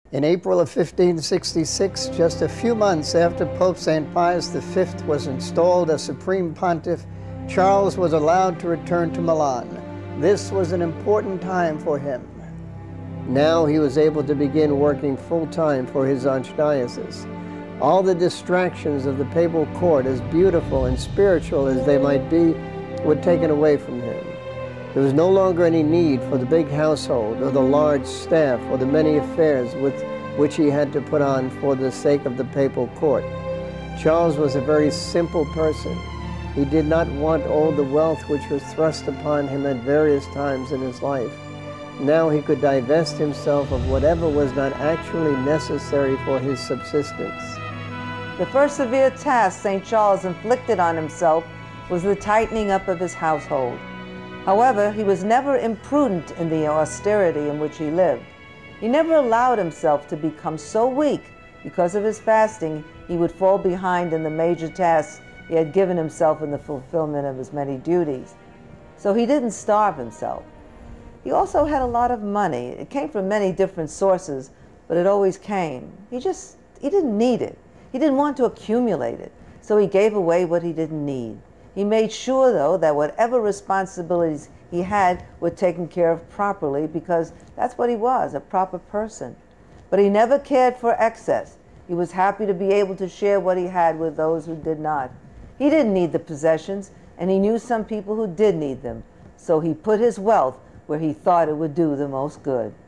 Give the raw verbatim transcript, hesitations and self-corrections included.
In April of fifteen sixty-six, just a few months after Pope Saint Pius the Fifth was installed as Supreme Pontiff, Charles was allowed to return to Milan. This was an important time for him. Now he was able to begin working full-time for his archdiocese. All the distractions of the papal court, as beautiful and spiritual as they might be, were taken away from him. There was no longer any need for the big household or the large staff or the many affairs with which he had to put on for the sake of the papal court. Charles was a very simple person. He did not want all the wealth which was thrust upon him at various times in his life. Now he could divest himself of whatever was not actually necessary for his subsistence. The first severe task Saint Charles inflicted on himself was the tightening up of his household. However, he was never imprudent in the austerity in which he lived. He never allowed himself to become so weak because of his fasting he would fall behind in the major tasks he had given himself in the fulfillment of his many duties. So he didn't starve himself. He also had a lot of money. It came from many different sources, but it always came. He just, he didn't need it. He didn't want to accumulate it, so he gave away what he didn't need. He made sure, though, that whatever responsibilities he had were taken care of properly, because that's what he was, a proper person. But he never cared for excess. He was happy to be able to share what he had with those who did not. He didn't need the possessions, and he knew some people who did need them, so he put his wealth where he thought it would do the most good.